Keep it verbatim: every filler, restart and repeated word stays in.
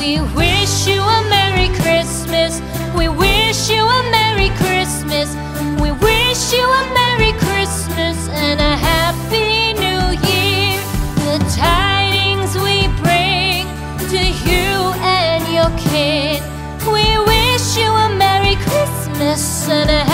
We wish you a Merry Christmas. We wish you a Merry Christmas. We wish you a Merry Christmas and a Happy New Year. The tidings we bring to you and your kin. We wish you a Merry Christmas and a